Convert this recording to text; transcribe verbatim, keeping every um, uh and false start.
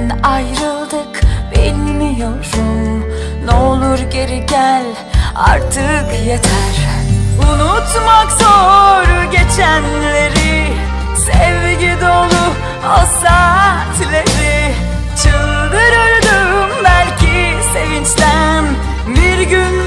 neden ayrıldık bilmiyorum. Ne olur geri gel, artık yeter. Unutmak zor geçenleri, sevgi dolu o saatleri. Çıldırırdım belki sevinçten bir gün